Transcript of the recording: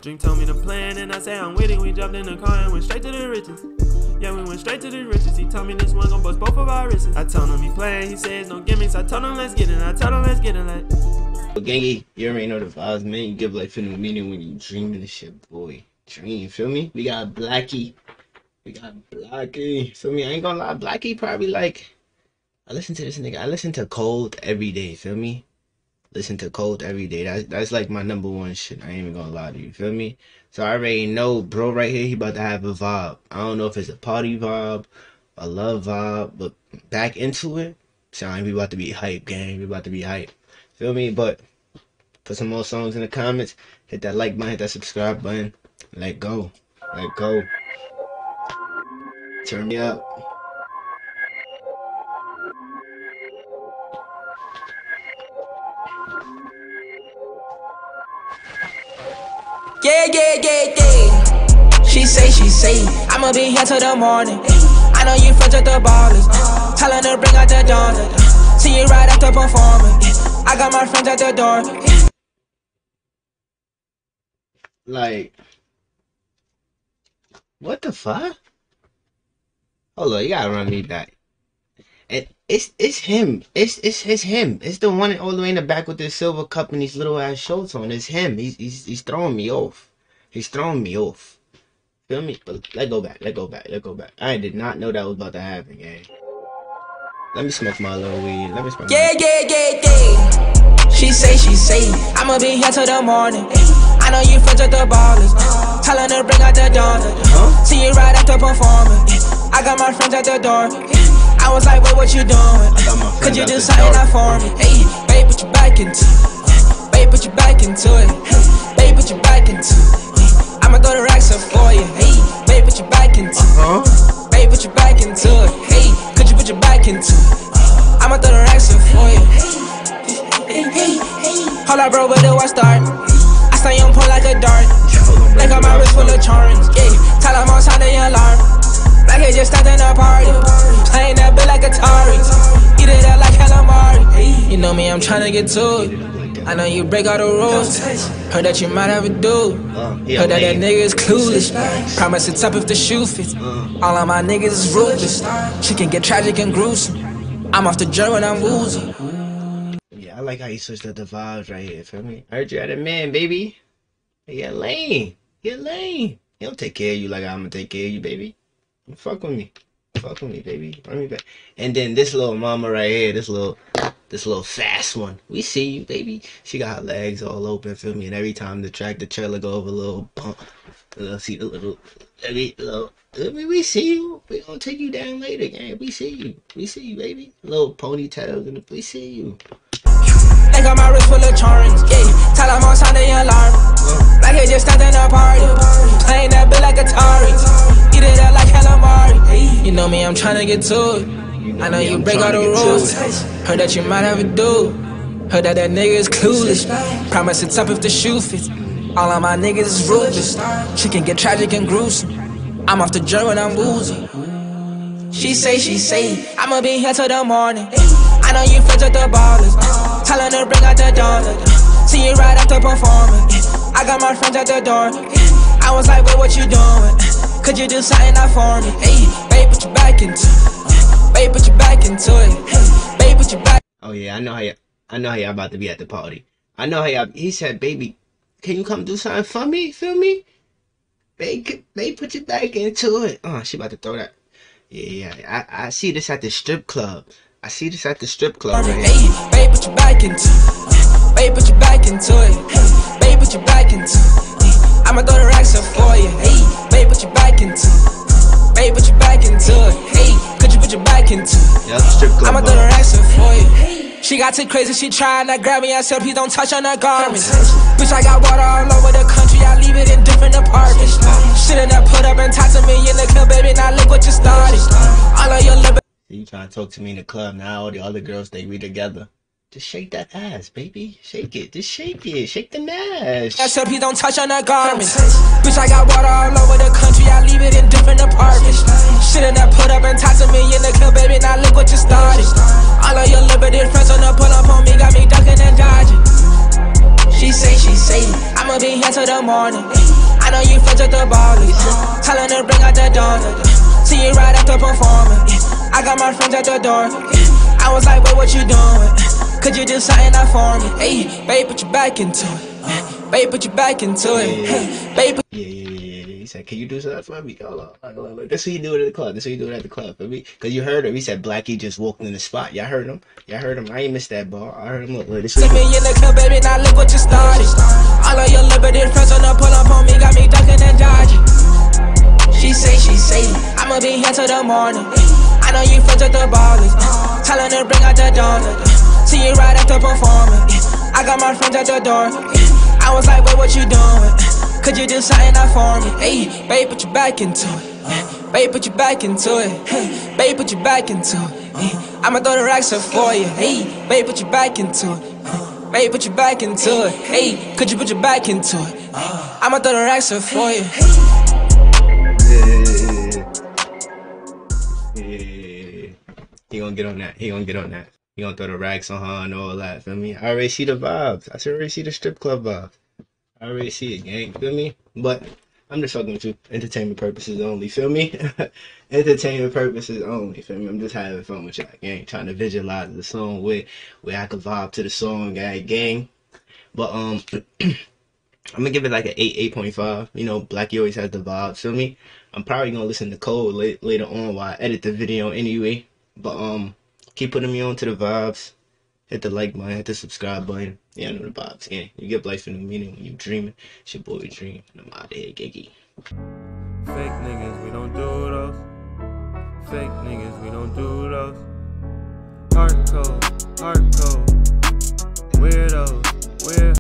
Dream told me the plan and I say I'm with it. We jumped in the car and went straight to the riches. Yeah, we went straight to the riches. He told me this one gon' bust both of our wrists. I told him he playing, he says no gimmicks. I told him let's get it, I told him let's get it like. Gangy, you already know the vibes, man. You give like feeling meaning when you dream of this shit, boy. Dream, feel me? We got Blackie. Feel me? I ain't gonna lie, Blackie probably like, I listen to this nigga. I listen to Cold every day, feel me? Listen to Cold every day. That's like my #1 shit. I ain't even gonna lie to you, feel me? So I already know, bro, right here, he about to have a vibe. I don't know if it's a party vibe, a love vibe, but back into it, sound we about to be hype, gang. We about to be hype, feel me? But put some more songs in the comments. Hit that like button, hit that subscribe button. Let go. Turn me up. Yeah. She say, I'ma be here till the morning. I know you friends with the ballers. Tellin' her bring out the dawn. See you right after performing. I got my friends at the door. Like, what the fuck? Hold on, you gotta run me back. And it's him. It's him. It's the one all the way in the back with this silver cup and these little ass shorts on. It's him. He's throwing me off. He's throwing me off. Feel me? But let go back. I did not know that was about to happen, gang. Let me smoke my little weed. Yeah. She say, I'ma be here till the morning. I know you friends with the ballers. Tellin' her bring out the dawn. See you right after performing. I got my friends at the door. I was like, wait, what you doing? Could you do something out for me? Hey, babe, put your back into it. Babe, put your back into it. Babe, put your back into it. I'ma throw the racks up for you. Hey, babe, put your back into it. Babe, put your back into it. Hey, could you put your back into it? I'ma throw the racks up for you. Hold up, bro, where do I start? I stay on point like a dart. They got my wrist full of charms. Yeah, tell them on sound the alarm. Like it just started a party. Playing that bit like Atari. Eat it up like calamari. You know me, I'm trying to get to it. I know you break all the rules. Heard that you might have a dude. Heard that nigga is clueless. Promise it's up if the shoe fits. All of my niggas is ruthless. She can get tragic and gruesome. I'm off the journey when I'm woozy. Yeah, I like how you switched up the vibes right here, feel me? I heard you had a man, baby. You're lame. He don't take care of you like I'm gonna take care of you, baby. Fuck with me, baby. Run me back. And then this little mama right here, this little fast one. We see you, baby. She got her legs all open, feel me? And every time the trailer go over a little bump, we see you. We gonna take you down later, gang. We see you, baby. Little ponytails and we see you. They got my wrist full of charms, yeah. Tell them on sound the alarm. Like it just started a party. Playing that bit like Atari. Eat it up like calamari. You know me, I'm trying to get to it. I know you break all the rules. Heard that you might have a dude. Heard that nigga is clueless. Promise it's up if the shoe fits. All of my niggas is ruthless. She can get tragic and gruesome. I'm off the journey when I'm woozy. She say, I'ma be here till the morning. I know you friends with the ballers. Tellin' her bring out the dawn. See you right after performing. I got my friends at the door. I was like, wait, what you doing? Could you do something out for me? Hey, babe, put your back into it. Babe, put your back into it. Babe, put your back. Oh yeah, I know how y'all about to be at the party. I know how y'all. He said, baby, can you come do something for me? Feel me? Babe, put your back into it. Oh, she about to throw that. Yeah. I see this at the strip club. Right here. Hey, babe, put your back into it. Babe, put your back into it. Babe, put your back into it. I'ma throw the racks up for you. Hey, babe, put your back into it. Babe, put your back into it. Hey, could you put your back into it? Yeah, strip club. I'ma throw the racks up for you. She got too crazy, she tryna grab me. I said, please don't touch on her garments. Bitch, I got water all over the country. I leave it in different apartments. Shouldn't have put up and talk to me in the club, baby. Now look what you started. All of your liberty. You trying to talk to me in the club now? All the other girls, they be together. Just shake that ass, baby. Shake it. Just shake it. Shake the ass. I said, please don't touch on her garments. Bitch, I got water all over the country. I leave it in different apartments. Shouldn't have put up and talk to me in the club, baby. Now look what you started. All of your liberty friends on the pull up on me, got me ducking and dodging. She say, I'ma be here till the morning. I know you friends with the ballers. Tell her to bring out the daughter. See you right after performing. I got my friends at the door. I was like, wait, what you doing? Could you do something out for me? Hey, babe, put your back into it. Babe, put your back into it. Hey, babe, Yeah. He said, can you do something for me? Hold on. That's what you do at the club. That's what you do at the club for me. Cause you heard him. He said Blackie just walked in the spot. Y'all heard him. I ain't missed that ball. I heard him. Look, this see me in the club, baby, now look what you started. All of your limited friends wanna pull up on me, got me ducking and dodging. She say, I'ma be here till the morning. I know you friends with the ballers. Tell her to bring out the daughter. See you right after performing. I got my friends at the door. I was like, wait, what you doing? Could you do something out for me? Hey, babe, put your back into it. Babe, put your back into it. Babe, put your back into it. I'ma throw the racks up for you. Hey, babe, put your back into it. Babe, put your back into it. Hey, could you put your back into it? I'ma throw the racks up for you. Yeah. He gonna get on that. He gonna throw the racks on her and all that. Feel me? I already see the vibes. I already see the strip club vibes. I already see it, gang. Feel me? But I'm just talking with you. Entertainment purposes only. Feel me? Entertainment purposes only. Feel me? I'm just having fun with y'all, gang. Trying to visualize the song where I can vibe to the song, gang. But I'm gonna give it like an 8.5. You know, Blackie always has the vibes. Feel me? I'm probably gonna listen to Cole later on while I edit the video anyway. But keep putting me on to the vibes. Hit the like button, hit the subscribe button. Yeah, I know the vibes, gang. You get life in the meaning when you dreaming. It's your boy Dream, and I'm out here, Giggy. Fake niggas, we don't do those. Fake niggas, we don't do those. Hardcore, weirdos, weird.